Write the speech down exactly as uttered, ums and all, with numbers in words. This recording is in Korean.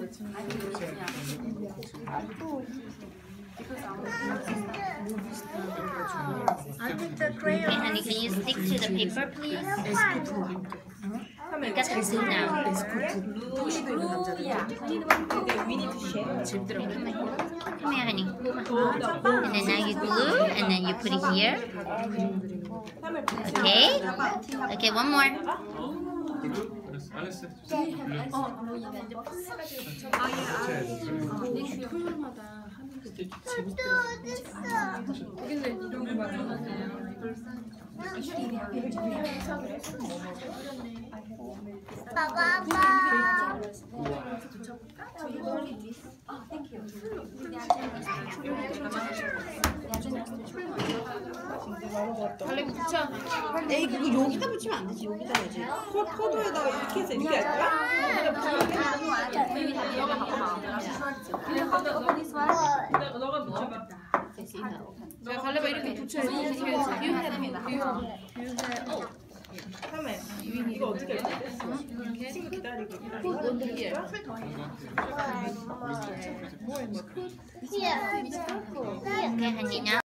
Okay, honey, can you stick to the paper, please? You got the glue now. Come here, honey. And then now you glue, and then you put it here. Okay? Okay, one more. 달래기 붙여. 에이 그거 여기다 붙이면 안 되지. 여기다 해야지. 코, 코도에다가 이렇게 해서 이렇게 할 거야? 너가 붙여봐. 내가 갈래봐 이렇게 붙여야지. 다음에 이거 어떻게 할 거야? 친구 기다리고 기다리고. Okay, honey, now.